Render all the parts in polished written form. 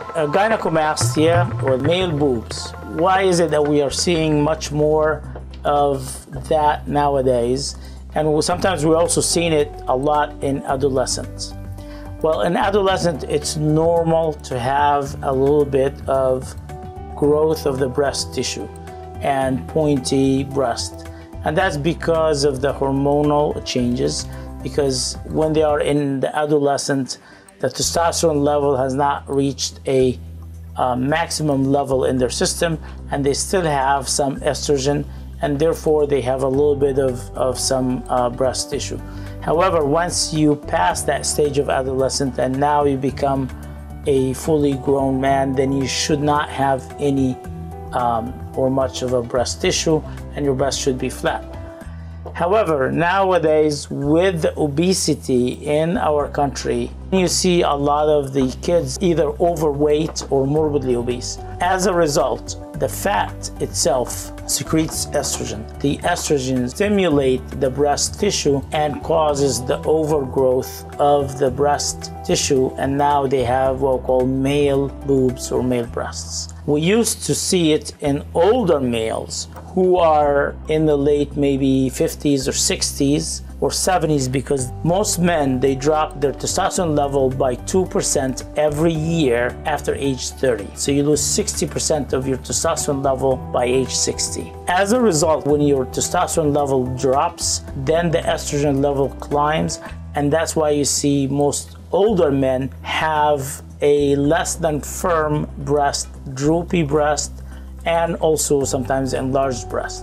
Gynecomastia, or male boobs. Why is it that we are seeing much more of that nowadays? And sometimes we're also seeing it a lot in adolescents. Well, in adolescent, it's normal to have a little bit of growth of the breast tissue and pointy breast. And that's because of the hormonal changes, because when they are in the adolescent, the testosterone level has not reached a maximum level in their system, and they still have some estrogen, and therefore they have a little bit of some breast tissue. However, once you pass that stage of adolescent and now you become a fully grown man, then you should not have any or much of a breast tissue, and your breast should be flat. However, nowadays with the obesity in our country, you see a lot of the kids either overweight or morbidly obese. As a result, the fat itself secretes estrogen. The estrogen stimulates the breast tissue and causes the overgrowth of the breast tissue, and now they have what we call male boobs or male breasts. We used to see it in older males who are in the late maybe 50s or 60s or 70s, because most men, they drop their testosterone level by 2% every year after age 30. So you lose 60% of your testosterone level by age 60. As a result, when your testosterone level drops, then the estrogen level climbs, and that's why you see most older men have a less than firm breast, droopy breast, and also sometimes enlarged breast.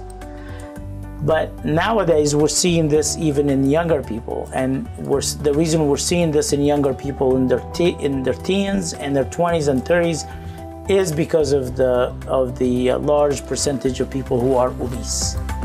But nowadays we're seeing this even in younger people, and the reason we're seeing this in younger people in their teens and their 20s and 30s is because of the large percentage of people who are obese.